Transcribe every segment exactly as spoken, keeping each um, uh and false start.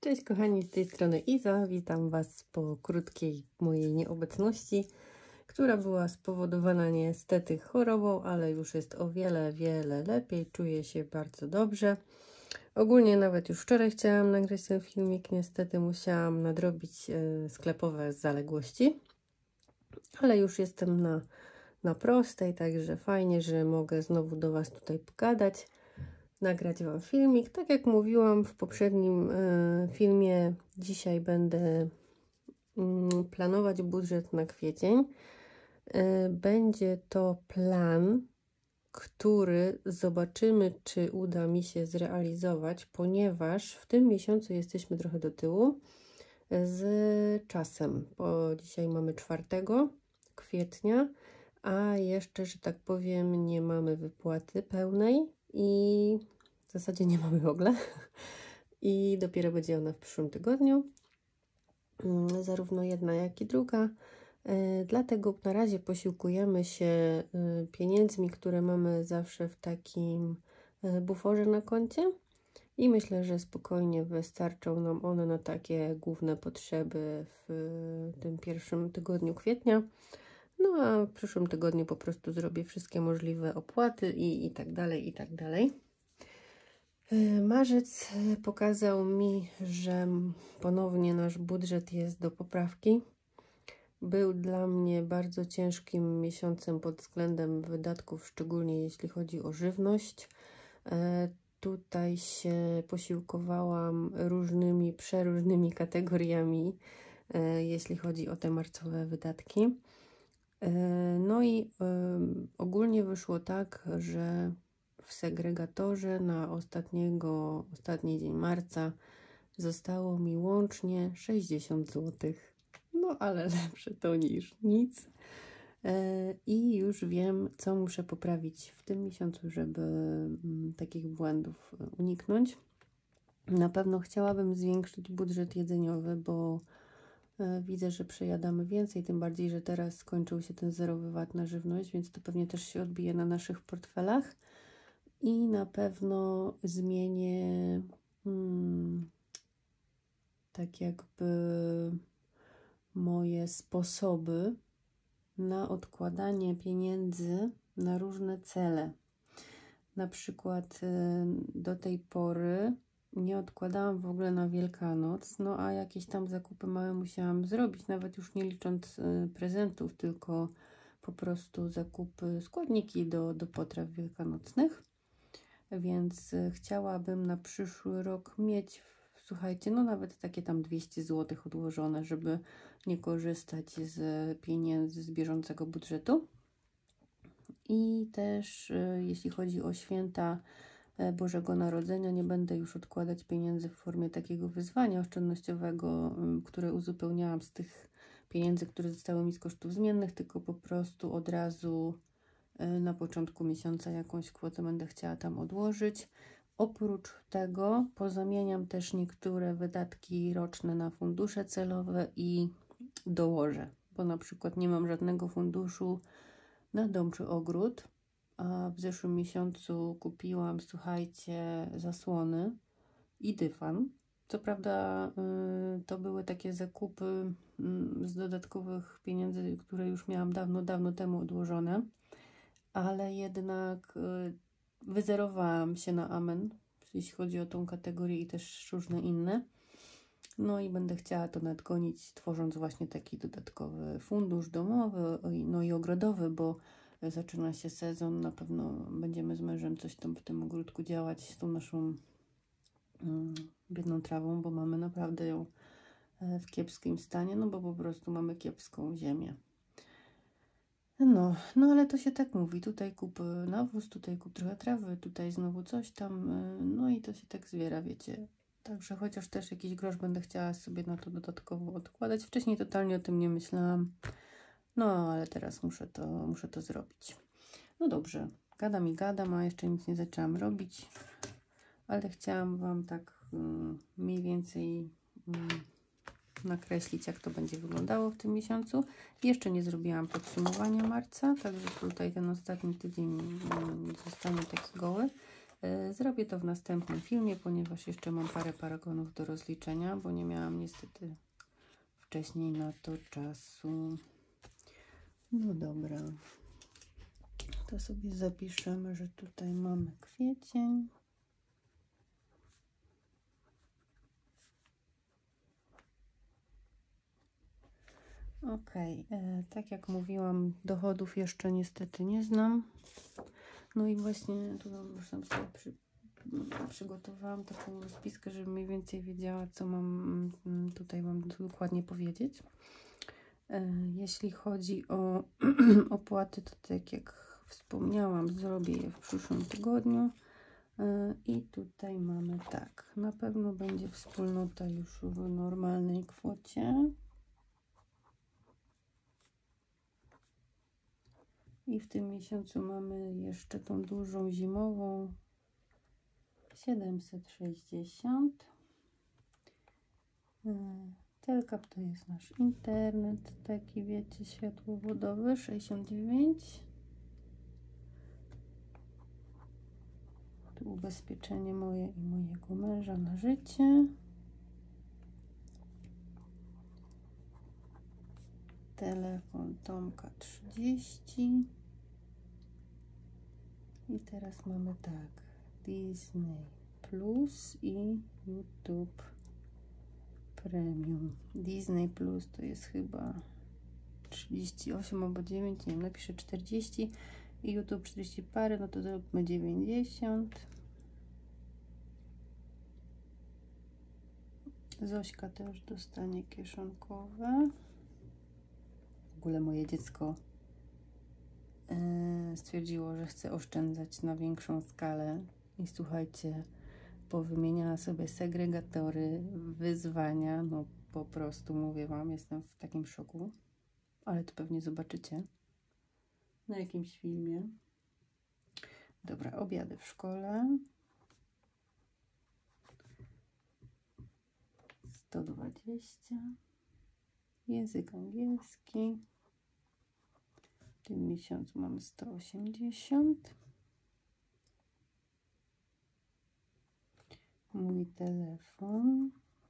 Cześć kochani, z tej strony Iza. Witam Was po krótkiej mojej nieobecności, która była spowodowana niestety chorobą, ale już jest o wiele, wiele lepiej. Czuję się bardzo dobrze. Ogólnie nawet już wczoraj chciałam nagrać ten filmik, niestety musiałam nadrobić e, sklepowe zaległości, ale już jestem na, na prostej, także fajnie, że mogę znowu do Was tutaj pogadać. Nagrać Wam filmik. Tak jak mówiłam w poprzednim y, filmie, dzisiaj będę y, planować budżet na kwiecień. Y, będzie to plan, który zobaczymy, czy uda mi się zrealizować, ponieważ w tym miesiącu jesteśmy trochę do tyłu z czasem, bo dzisiaj mamy czwartego kwietnia, a jeszcze, że tak powiem, nie mamy wypłaty pełnej i w zasadzie nie mamy w ogóle. I dopiero będzie ona w przyszłym tygodniu. Zarówno jedna, jak i druga. Dlatego na razie posiłkujemy się pieniędzmi, które mamy zawsze w takim buforze na koncie. I myślę, że spokojnie wystarczą nam one na takie główne potrzeby w tym pierwszym tygodniu kwietnia. No a w przyszłym tygodniu po prostu zrobię wszystkie możliwe opłaty i, i tak dalej, i tak dalej. Marzec pokazał mi, że ponownie nasz budżet jest do poprawki. Był dla mnie bardzo ciężkim miesiącem pod względem wydatków, szczególnie jeśli chodzi o żywność. E, tutaj się posiłkowałam różnymi, przeróżnymi kategoriami, e, jeśli chodzi o te marcowe wydatki. E, no i e, ogólnie wyszło tak, że w segregatorze na ostatniego, ostatni dzień marca zostało mi łącznie sześćdziesiąt złotych. No ale lepsze to niż nic. E, I już wiem, co muszę poprawić w tym miesiącu, żeby m, takich błędów uniknąć. Na pewno chciałabym zwiększyć budżet jedzeniowy, bo e, widzę, że przejadamy więcej, tym bardziej, że teraz skończył się ten zerowy V A T na żywność, więc to pewnie też się odbije na naszych portfelach. I na pewno zmienię hmm, tak jakby moje sposoby na odkładanie pieniędzy na różne cele. Na przykład y, do tej pory nie odkładałam w ogóle na Wielkanoc, no a jakieś tam zakupy małe musiałam zrobić, nawet już nie licząc y, prezentów, tylko po prostu zakupy, składniki do, do potraw wielkanocnych. Więc chciałabym na przyszły rok mieć, słuchajcie, no nawet takie tam dwieście złotych odłożone, żeby nie korzystać z pieniędzy z bieżącego budżetu. I też jeśli chodzi o święta Bożego Narodzenia, nie będę już odkładać pieniędzy w formie takiego wyzwania oszczędnościowego, które uzupełniałam z tych pieniędzy, które zostały mi z kosztów zmiennych, tylko po prostu od razu na początku miesiąca jakąś kwotę będę chciała tam odłożyć. Oprócz tego pozamieniam też niektóre wydatki roczne na fundusze celowe i dołożę, bo na przykład nie mam żadnego funduszu na dom czy ogród, a w zeszłym miesiącu kupiłam, słuchajcie, zasłony i dywan. Co prawda yy, to były takie zakupy yy, z dodatkowych pieniędzy, które już miałam dawno, dawno temu odłożone, ale jednak y, wyzerowałam się na amen, jeśli chodzi o tą kategorię i też różne inne. No i będę chciała to nadgonić, tworząc właśnie taki dodatkowy fundusz domowy, no i ogrodowy, bo zaczyna się sezon, na pewno będziemy z mężem coś tam w tym ogródku działać z tą naszą y, biedną trawą, bo mamy naprawdę ją w kiepskim stanie, no bo po prostu mamy kiepską ziemię. No, no ale to się tak mówi, tutaj kup nawóz, tutaj kup trochę trawy, tutaj znowu coś tam, no i to się tak zbiera, wiecie. Także chociaż też jakiś grosz będę chciała sobie na to dodatkowo odkładać. Wcześniej totalnie o tym nie myślałam, no ale teraz muszę to, muszę to zrobić. No dobrze, gadam i gadam, a jeszcze nic nie zaczęłam robić, ale chciałam Wam tak um, mniej więcej um, nakreślić, jak to będzie wyglądało w tym miesiącu. Jeszcze nie zrobiłam podsumowania marca, także tutaj ten ostatni tydzień zostanie taki goły. Zrobię to w następnym filmie, ponieważ jeszcze mam parę paragonów do rozliczenia, bo nie miałam niestety wcześniej na to czasu. No dobra, to sobie zapiszemy, że tutaj mamy kwiecień. Ok, e, tak jak mówiłam, dochodów jeszcze niestety nie znam. No i właśnie tu już tam sobie przy, przygotowałam taką rozpiskę, żeby mniej więcej wiedziała, co mam tutaj Wam dokładnie powiedzieć. E, jeśli chodzi o opłaty, to tak jak wspomniałam, zrobię je w przyszłym tygodniu. E, I tutaj mamy tak, na pewno będzie wspólnota już w normalnej kwocie. I w tym miesiącu mamy jeszcze tą dużą zimową siedemset sześćdziesiąt. Telkap to jest nasz internet, taki wiecie, światłowodowy, sześćdziesiąt dziewięć. Tu ubezpieczenie moje i mojego męża na życie. Telefon Tomka trzydzieści. I teraz mamy tak, Disney Plus i YouTube Premium. Disney Plus to jest chyba trzydzieści osiem albo dziewięć, nie wiem, napiszę czterdzieści i YouTube czterdzieści parę, no to zróbmy dziewięćdziesiąt. Zośka też dostanie kieszonkowe. W ogóle moje dziecko yy, stwierdziło, że chce oszczędzać na większą skalę i słuchajcie, powymieniała sobie segregatory, wyzwania, no po prostu mówię Wam, jestem w takim szoku, ale to pewnie zobaczycie na jakimś filmie. Dobra, obiady w szkole. sto dwadzieścia. Język angielski. W tym miesiącu mamy sto osiemdziesiąt. Mój telefon.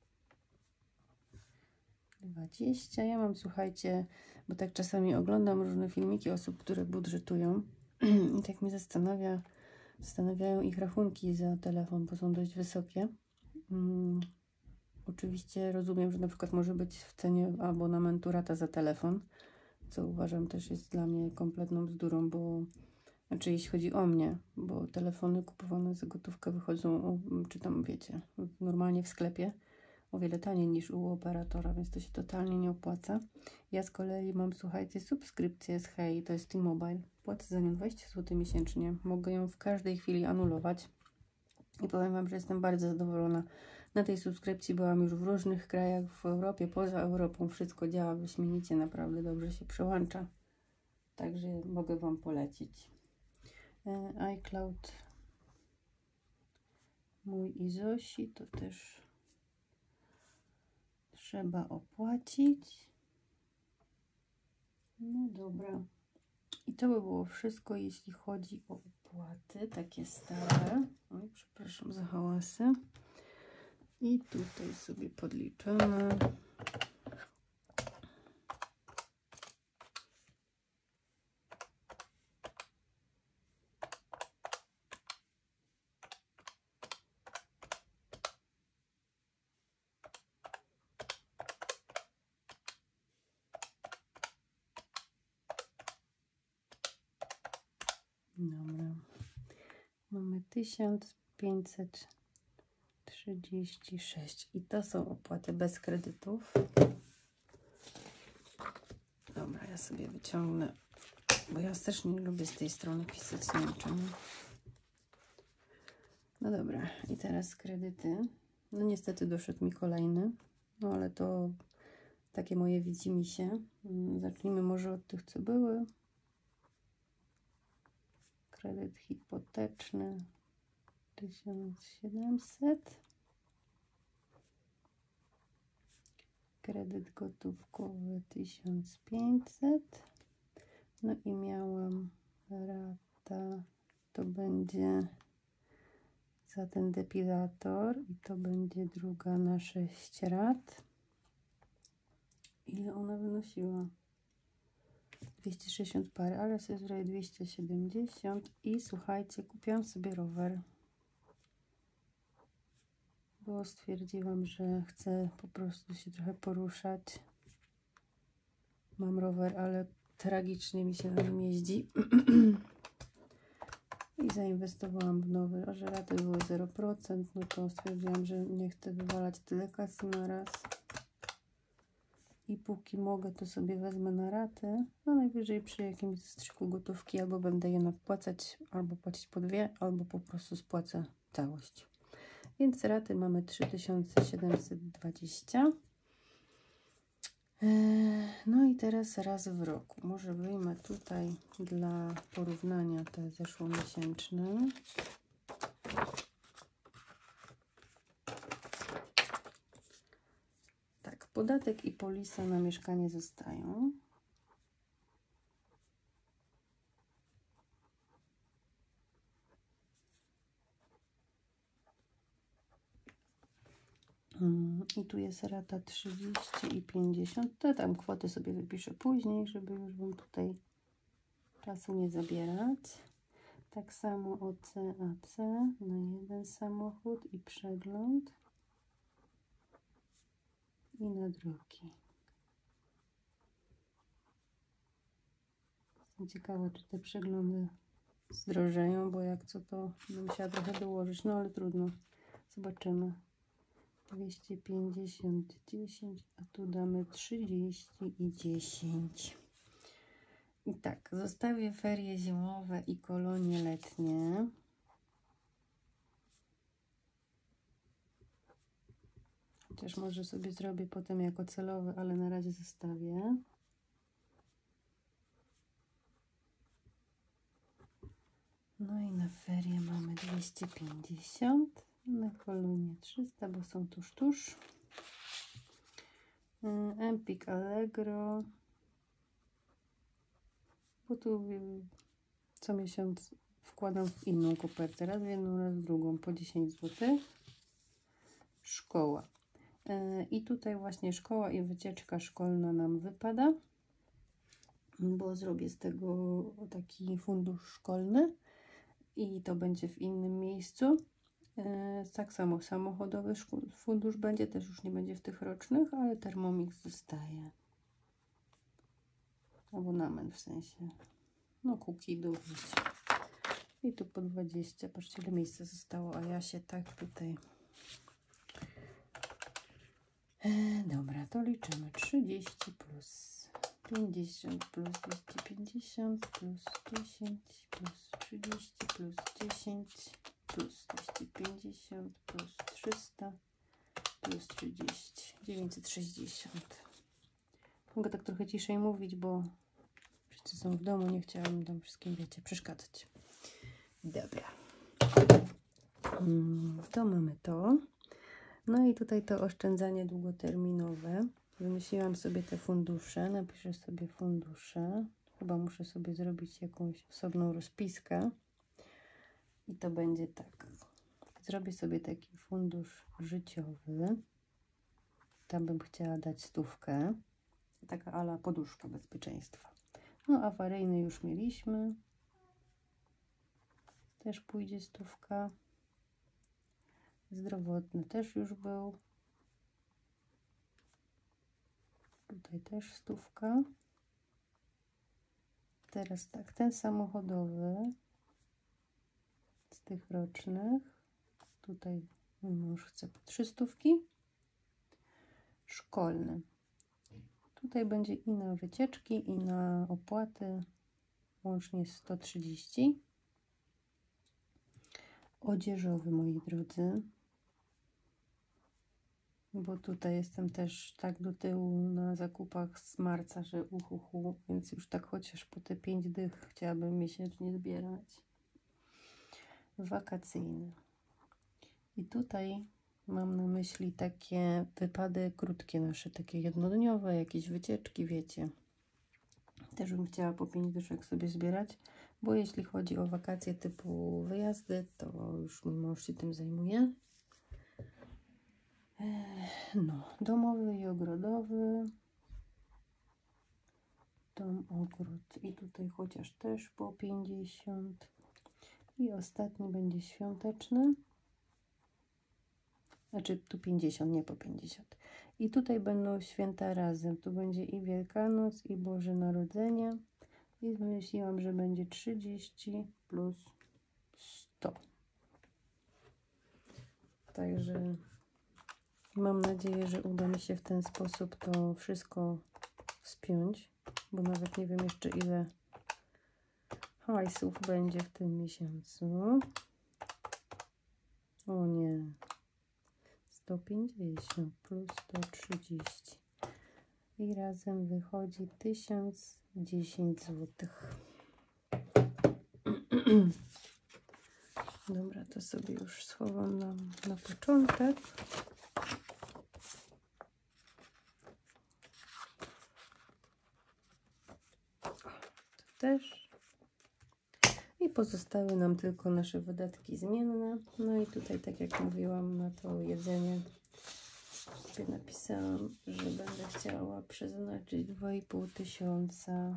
dwadzieścia. Ja mam, słuchajcie, bo tak czasami oglądam różne filmiki osób, które budżetują i tak mnie zastanawia, zastanawiają ich rachunki za telefon, bo są dość wysokie. Hmm. Oczywiście rozumiem, że na przykład może być w cenie abonamentu rata za telefon, co uważam też jest dla mnie kompletną bzdurą, bo znaczy jeśli chodzi o mnie, bo telefony kupowane za gotówkę wychodzą, czy tam wiecie, normalnie w sklepie o wiele taniej niż u operatora, więc to się totalnie nie opłaca. Ja z kolei mam, słuchajcie, subskrypcję z Hej, to jest T-Mobile. Płacę za nią dwadzieścia złotych miesięcznie. Mogę ją w każdej chwili anulować. I powiem Wam, że jestem bardzo zadowolona. Na tej subskrypcji byłam już w różnych krajach w Europie, poza Europą. Wszystko działa wyśmienicie, naprawdę dobrze się przełącza. Także mogę Wam polecić. E, iCloud mój i Zosi to też trzeba opłacić. No dobra. I to by było wszystko, jeśli chodzi o opłaty, takie stałe. Oj, przepraszam za hałasy. I tutaj sobie podliczymy. Dobra. Mamy tysiąc pięćset trzydzieści sześć i to są opłaty bez kredytów. Dobra, ja sobie wyciągnę, bo ja też nie lubię z tej strony pisać, nie wiem czemu. No dobra, i teraz kredyty. No niestety doszedł mi kolejny, no ale to takie moje widzimisię. Zacznijmy może od tych, co były. Kredyt hipoteczny tysiąc siedemset. Kredyt gotówkowy tysiąc pięćset. No i miałam rata, to będzie za ten depilator i to będzie druga na sześć rat. Ile ona wynosiła? dwieście sześćdziesiąt pary, ale sobie zrobię dwieście siedemdziesiąt i słuchajcie, kupiłam sobie rower, bo stwierdziłam, że chcę po prostu się trochę poruszać. Mam rower, ale tragicznie mi się na nim jeździ. I zainwestowałam w nowy, a że raty były zero procent, no to stwierdziłam, że nie chcę wywalać tyle kasy na raz. I póki mogę, to sobie wezmę na raty, a najwyżej przy jakimś zastrzyku gotówki albo będę je nadpłacać, albo płacić po dwie, albo po prostu spłacę całość. Więc raty mamy trzy tysiące siedemset dwadzieścia. No i teraz raz w roku. Może wyjmę tutaj dla porównania te zeszłomiesięczne. Tak, podatek i polisa na mieszkanie zostają. I tu jest rata trzydzieści i pięćdziesiąt. To tam kwoty sobie wypiszę później, żeby już wam tutaj czasu nie zabierać. Tak samo O C A C na jeden samochód i przegląd. I na drugi. Jestem ciekawa, czy te przeglądy zdrożeją, bo jak co, to bym musiała trochę dołożyć, no ale trudno. Zobaczymy. dwieście pięćdziesiąt, dziesięć, a tu damy trzydzieści i dziesięć. I tak, zostawię ferie zimowe i kolonie letnie. Chociaż może sobie zrobię potem jako celowy, ale na razie zostawię. No i na ferie mamy dwieście pięćdziesiąt. Na kolonie trzysta, bo są tuż, tuż. Empik Allegro. Bo tu co miesiąc wkładam w inną kopertę. Raz w jedną, raz w drugą. Po dziesięć złotych. Szkoła. I tutaj właśnie szkoła i wycieczka szkolna nam wypada. Bo zrobię z tego taki fundusz szkolny. I to będzie w innym miejscu. Tak samo samochodowy fundusz będzie, też już nie będzie w tych rocznych, ale Thermomix zostaje. Abonament w sensie. No cookidów. I tu po dwadzieścia. Patrzcie, ile miejsca zostało, a ja się tak tutaj... E, dobra, to liczymy. trzydzieści plus pięćdziesiąt plus dwieście pięćdziesiąt plus dziesięć plus trzydzieści plus dziesięć plus dwieście pięćdziesiąt plus trzysta plus trzydzieści. dziewięćset sześćdziesiąt. Mogę tak trochę ciszej mówić, bo wszyscy są w domu. Nie chciałam tam wszystkim, wiecie, przeszkadzać. Dobra. To mamy to. No i tutaj to oszczędzanie długoterminowe. Wymyśliłam sobie te fundusze. Napiszę sobie fundusze. Chyba muszę sobie zrobić jakąś osobną rozpiskę. I to będzie tak. Zrobię sobie taki fundusz życiowy. Tam bym chciała dać stówkę. Taka ala poduszka bezpieczeństwa. No awaryjny już mieliśmy. Też pójdzie stówka. Zdrowotny też już był. Tutaj też stówka. Teraz tak, ten samochodowy z tych rocznych. Tutaj mój mąż chce po trzy stówki. Szkolny. Tutaj będzie i na wycieczki, i na opłaty. Łącznie sto trzydzieści. Odzieżowy, moi drodzy. Bo tutaj jestem też tak do tyłu na zakupach z marca, że uhuhu, więc już tak chociaż po te pięć dych chciałabym miesięcznie zbierać. Wakacyjny. I tutaj mam na myśli takie wypady krótkie nasze, takie jednodniowe, jakieś wycieczki, wiecie. Też bym chciała po pięć dyszek sobie zbierać. bo jeśli chodzi o wakacje typu wyjazdy, to już mój mąż się tym zajmuje. No, domowy i ogrodowy. Dom, ogród i tutaj chociaż też po pięćdziesiąt. I ostatni będzie świąteczny. Znaczy tu pięćdziesiąt, nie po pięćdziesiąt. I tutaj będą święta razem. Tu będzie i Wielkanoc, i Boże Narodzenie. I wymyśliłam, że będzie trzydzieści plus sto. Także mam nadzieję, że uda mi się w ten sposób to wszystko spiąć. Bo nawet nie wiem jeszcze, ile hajsów będzie w tym miesiącu. O nie. sto pięćdziesiąt plus sto trzydzieści. I razem wychodzi tysiąc dziesięć złotych. Dobra, to sobie już schowam na, na początek. To też. I pozostały nam tylko nasze wydatki zmienne. No i tutaj, tak jak mówiłam, na to jedzenie sobie napisałam, że będę chciała przeznaczyć dwa i pół tysiąca.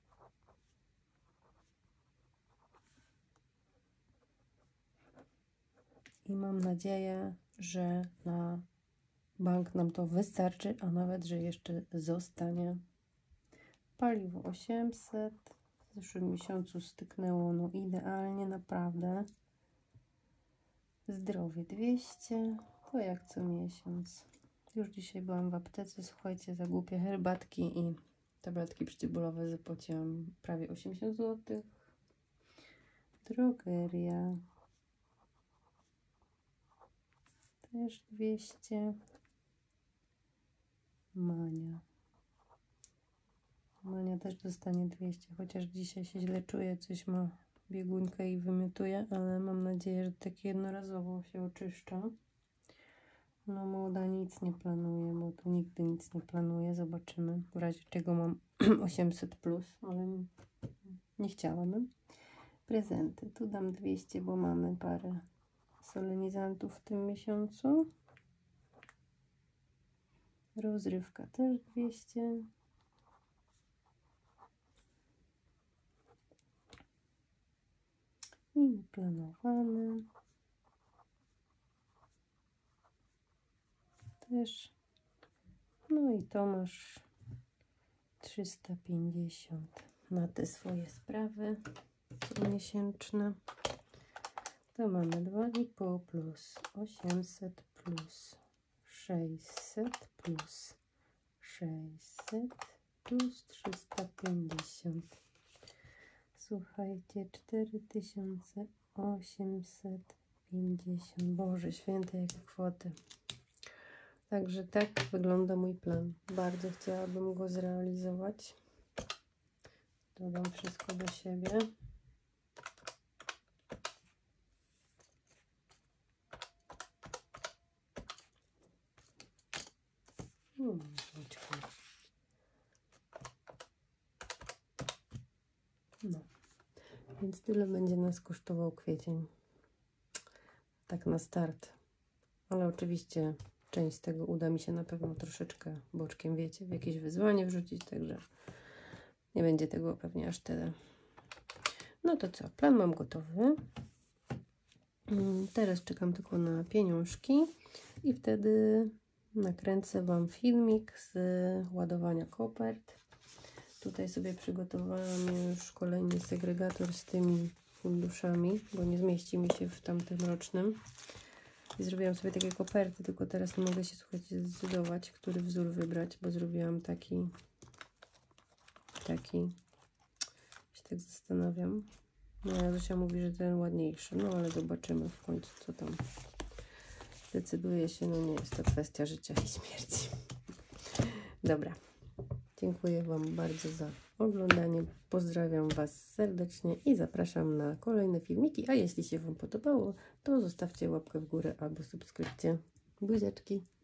I mam nadzieję, że na bank nam to wystarczy, a nawet, że jeszcze zostanie. Paliwo osiemset. W zeszłym miesiącu styknęło no idealnie, naprawdę. Zdrowie dwieście. To jak co miesiąc. Już dzisiaj byłam w aptece, słuchajcie, za głupie herbatki i tabletki przeciwbólowe zapłaciłam prawie osiemdziesiąt złotych. Drogeria. Też dwieście. Mania. Mania też dostanie dwieście, chociaż dzisiaj się źle czuję, coś ma biegunkę i wymiotuje, ale mam nadzieję, że tak jednorazowo się oczyszcza. No młoda nic nie planuje, bo tu nigdy nic nie planuje, zobaczymy. W razie czego mam osiemset plus, ale nie, nie chciałabym. Prezenty, tu dam dwieście, bo mamy parę solenizantów w tym miesiącu. Rozrywka też dwieście. I planowane. Też. No i to masz trzysta pięćdziesiąt na te swoje sprawy miesięczne. To mamy dwa i pół plus osiemset plus sześćset plus sześćset plus trzysta pięćdziesiąt. Słuchajcie, cztery tysiące osiemset pięćdziesiąt. Boże święte, jakie kwoty. Także tak wygląda mój plan. Bardzo chciałabym go zrealizować. Dodam wszystko do siebie. Hmm, no. Więc tyle będzie nas kosztował kwiecień. Tak na start. Ale oczywiście część z tego uda mi się na pewno troszeczkę boczkiem, wiecie, w jakieś wyzwanie wrzucić, także nie będzie tego pewnie aż tyle. No to co, plan mam gotowy. Teraz czekam tylko na pieniążki i wtedy nakręcę Wam filmik z ładowania kopert. Tutaj sobie przygotowałam już kolejny segregator z tymi funduszami, bo nie zmieści mi się w tamtym rocznym. I zrobiłam sobie takie koperty, tylko teraz nie mogę się, słuchajcie, zdecydować, który wzór wybrać, bo zrobiłam taki, taki, się tak zastanawiam. No, ja Zosia mówi, że ten ładniejszy, no ale zobaczymy w końcu, co tam decyduje się. No nie jest to kwestia życia i śmierci. Dobra, dziękuję Wam bardzo za oglądanie. Pozdrawiam Was serdecznie i zapraszam na kolejne filmiki. A jeśli się Wam podobało, to zostawcie łapkę w górę albo subskrypcję. Buziaczki.